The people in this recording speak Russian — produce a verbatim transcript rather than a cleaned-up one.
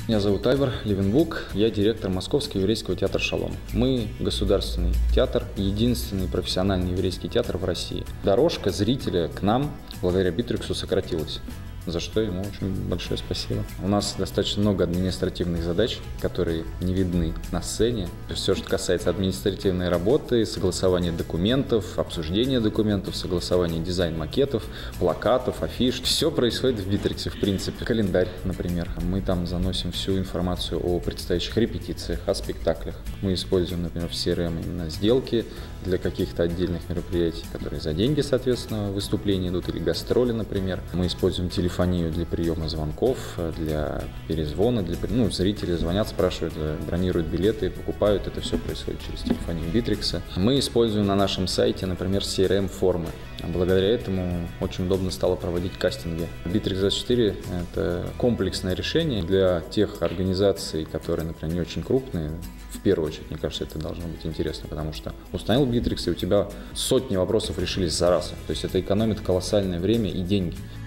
Меня зовут Айвар Левенбук, я директор Московского еврейского театра «Шалом». Мы государственный театр, единственный профессиональный еврейский театр в России. Дорожка зрителя к нам благодаря Битриксу сократилась, за что ему очень большое спасибо. У нас достаточно много административных задач, которые не видны на сцене. Все, что касается административной работы, согласования документов, обсуждения документов, согласования дизайн-макетов, плакатов, афиш, все происходит в Битриксе, в принципе. Календарь, например. Мы там заносим всю информацию о предстоящих репетициях, о спектаклях. Мы используем, например, в си эр эм именно сделки для каких-то отдельных мероприятий, которые за деньги, соответственно, выступления идут, или гастроли, например. Мы используем телефон для приема звонков, для перезвона, для, ну, зрители звонят, спрашивают, бронируют билеты, покупают, это все происходит через телефонию Битрикса. Мы используем на нашем сайте, например, си эр эм-формы. Благодаря этому очень удобно стало проводить кастинги. Битрикс двадцать четыре – это комплексное решение для тех организаций, которые, например, не очень крупные. В первую очередь, мне кажется, это должно быть интересно, потому что установил Битрикс, и у тебя сотни вопросов решились за раз. То есть это экономит колоссальное время и деньги.